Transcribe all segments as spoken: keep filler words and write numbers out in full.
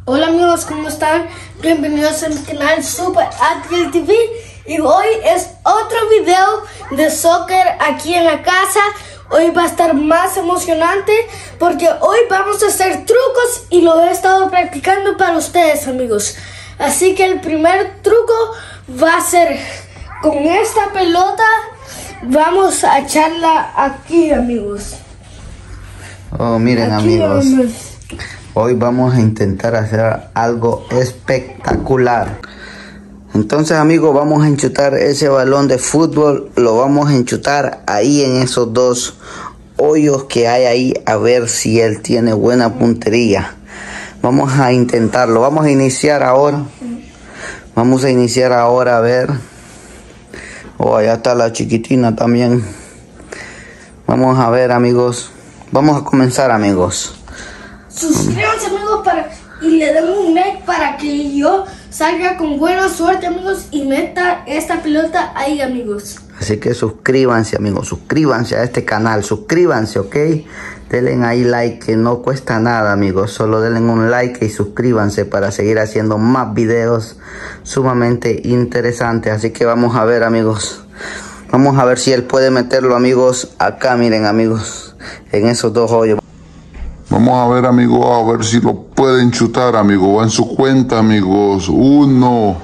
Hola amigos, ¿cómo están? Bienvenidos a mi canal Super Adriel T V. Y hoy es otro video de soccer aquí en la casa. Hoy va a estar más emocionante porque hoy vamos a hacer trucos y lo he estado practicando para ustedes, amigos. Así que el primer truco va a ser con esta pelota. Vamos a echarla aquí, amigos. Oh, miren, aquí, amigos. Vamos. Hoy vamos a intentar hacer algo espectacular. Entonces, amigos, vamos a enchutar ese balón de fútbol. Lo vamos a enchutar ahí en esos dos hoyos que hay ahí. A ver si él tiene buena puntería. Vamos a intentarlo. Vamos a iniciar ahora. Vamos a iniciar ahora a ver. Oh, allá está la chiquitina también. Vamos a ver, amigos. Vamos a comenzar, amigos. Suscríbanse, amigos, para, y le den un like para que yo salga con buena suerte, amigos, y meta esta pelota ahí, amigos. Así que suscríbanse, amigos, suscríbanse a este canal, suscríbanse, ¿ok? Denle ahí like, que no cuesta nada, amigos. Solo denle un like y suscríbanse para seguir haciendo más videos sumamente interesantes. Así que vamos a ver, amigos. Vamos a ver si él puede meterlo, amigos, acá, miren, amigos, en esos dos hoyos. Vamos a ver, amigos, a ver si lo pueden chutar, amigos. Va en su cuenta, amigos. Uno,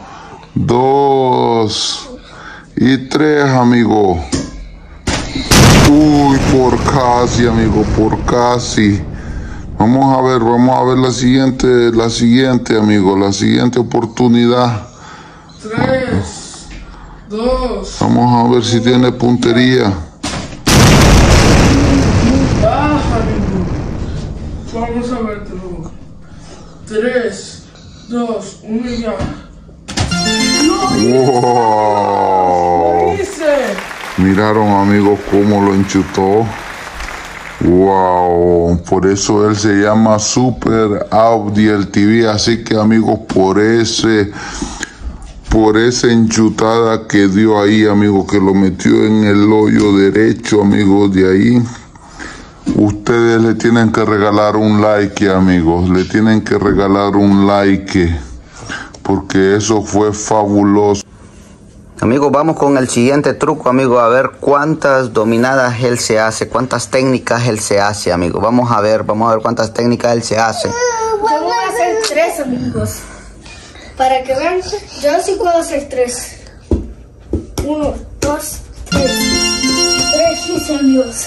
dos y tres, amigos. Uy, por casi, amigo, por casi. Vamos a ver, vamos a ver la siguiente, la siguiente, amigo, la siguiente oportunidad. Tres, dos. Vamos a ver si tiene puntería. Baja, amigo. Vamos a vértelo. Tres, dos, uno y ya. ¡Wow! ¿Qué hice? Miraron, amigos, cómo lo enchutó. Wow, por eso él se llama Super Adriel T V. Así que, amigos, por ese, por esa enchutada que dio ahí, amigos, que lo metió en el hoyo derecho, amigos, de ahí. Ustedes le tienen que regalar un like, amigos. Le tienen que regalar un like, porque eso fue fabuloso. Amigos, vamos con el siguiente truco, amigos, a ver cuántas dominadas él se hace, cuántas técnicas él se hace, amigos. Vamos a ver, vamos a ver cuántas técnicas él se hace. Yo voy a hacer tres, amigos. Para que vean, yo sí puedo hacer tres. Uno, dos, tres. Tres hice, amigos.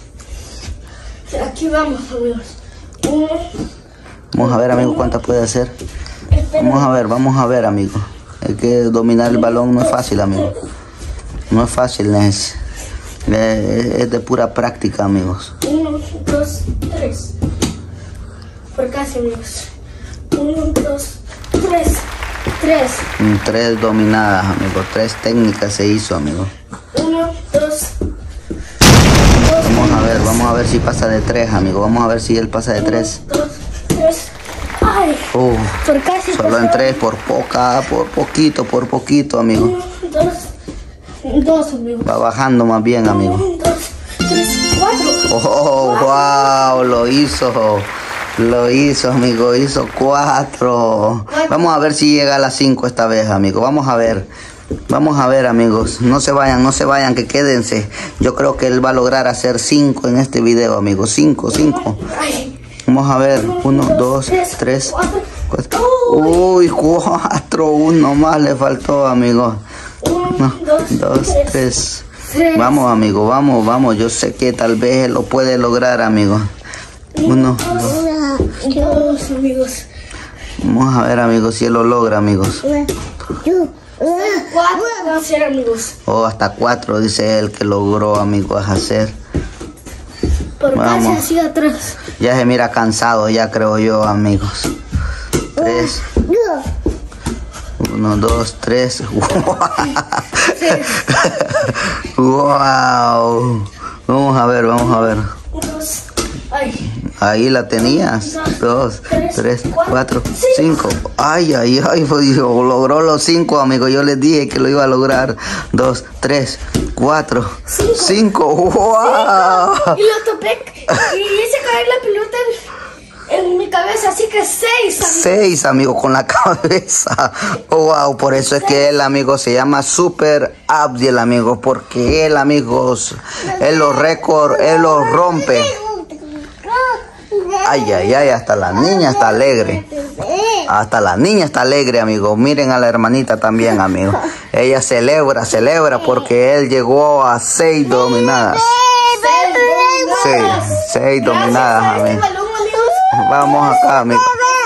Aquí vamos, amigos. Uno. Vamos a ver, amigos, cuántas puede hacer. Vamos a ver, vamos a ver, amigos. Es que dominar el balón no es fácil, amigo. No es fácil, es, es de pura práctica, amigos. Uno, dos, tres. Por casi, amigos. Uno, dos, tres. Tres. Tres dominadas, amigos. Tres técnicas se hizo, amigos. Uno, dos. Vamos a ver, vamos a ver si pasa de tres, amigos. Vamos a ver si él pasa de tres. Uno, dos, tres. Ay, uh, por casi. Solo en tres, por poca, por poquito, por poquito, amigo. Uno, dos, dos, amigos. Va bajando más bien, amigo. Uno, dos, tres, cuatro. Oh, wow, lo hizo. Lo hizo, amigo, hizo cuatro. Vamos a ver si llega a las cinco esta vez, amigo. Vamos a ver. Vamos a ver, amigos. No se vayan, no se vayan, que quédense. Yo creo que él va a lograr hacer cinco en este video, amigos. Cinco, cinco. Vamos a ver. Uno, dos, tres, cuatro. Uy, cuatro. Uno más le faltó, amigos. Uno, dos, tres. Vamos, amigo, vamos, vamos. Yo sé que tal vez él lo puede lograr, amigos. Uno, dos. Dos, amigos. Vamos a ver, amigos, si él lo logra, amigos. Cuatro va a ser, amigos. Oh, hasta cuatro, dice él que logró, amigos, hacer. Por casi Vamos. así atrás. Ya se mira cansado, ya creo yo, amigos. Tres. Uno, dos, tres. Wow. Vamos a ver, vamos a ver. Dos. Ay. Ahí la tenías. Dos, tres, cuatro, cinco. Ay, ay, ay. Logró los cinco, amigos. Yo les dije que lo iba a lograr. Dos, tres, cuatro, cinco. Wow. Y lo topé. Y hice caer la pelota. en mi cabeza, así que seis, amigo. Seis, amigo, con la cabeza. Oh, wow, por eso es que él, amigo, se llama Super Abdiel, amigo, porque él, amigos, él los récords, él los rompe. Ay, ay, ay, hasta la niña está alegre. Hasta la niña está alegre, amigo. Miren a la hermanita también, amigo. Ella celebra, celebra porque él llegó a seis dominadas. Sí, seis dominadas, amigo. Vamos acá, amigo.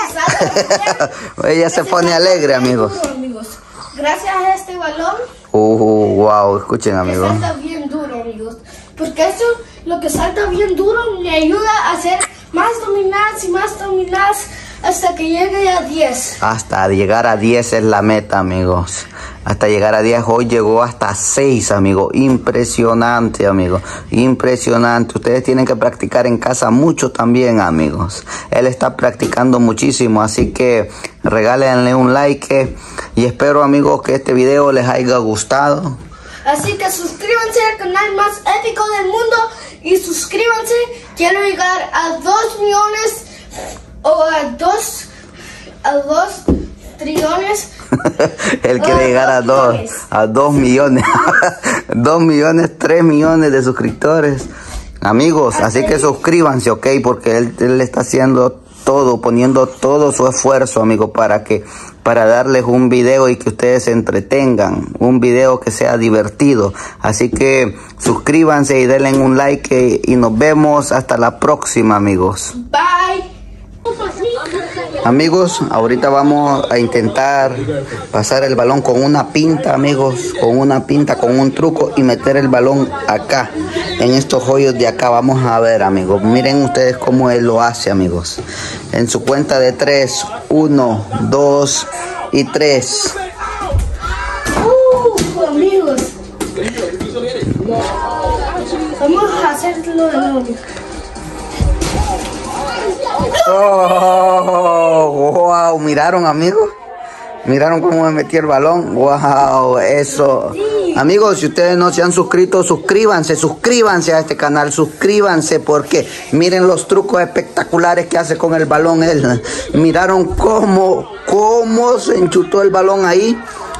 Ella se pone alegre, amigos. Gracias a este balón. Uh, wow, escuchen, amigos. Salta bien duro, amigos. Porque eso, lo que salta bien duro, me ayuda a hacer más dominadas y más dominadas hasta que llegue a diez. Hasta llegar a diez es la meta, amigos. Hasta llegar a diez. Hoy llegó hasta seis, amigos. Impresionante, amigos. Impresionante. Ustedes tienen que practicar en casa mucho también, amigos. Él está practicando muchísimo, así que regálenle un like. Y espero, amigos, que este video les haya gustado. Así que suscríbanse al canal más épico del mundo. Y suscríbanse. Quiero llegar a dos millones o a dos, a dos trillones. Él quiere llegar a dos, a dos millones, dos millones, tres millones de suscriptores, amigos. Así que suscríbanse, ok, porque él, él está haciendo todo, poniendo todo su esfuerzo, amigos, para que, para darles un video y que ustedes se entretengan, un video que sea divertido. Así que suscríbanse y denle un like y nos vemos hasta la próxima, amigos. Bye. Amigos, ahorita vamos a intentar pasar el balón con una pinta, amigos, con una pinta, con un truco y meter el balón acá, en estos hoyos de acá. Vamos a ver, amigos, miren ustedes cómo él lo hace, amigos. En su cuenta de tres, uno, dos y tres. Uh, amigos. Vamos a hacerlo de nuevo. Oh, wow, miraron, amigos, miraron cómo me metí el balón. Wow, eso. Amigos, si ustedes no se han suscrito, suscríbanse, suscríbanse a este canal, suscríbanse porque miren los trucos espectaculares que hace con el balón él. Miraron cómo, cómo se enchutó el balón ahí.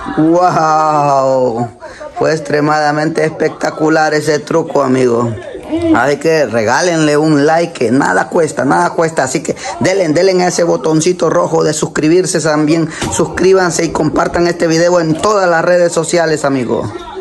Wow, fue extremadamente espectacular ese truco, amigos. Así que regálenle un like, que nada cuesta, nada cuesta. Así que denle, denle a ese botoncito rojo de suscribirse también. Suscríbanse y compartan este video en todas las redes sociales, amigos.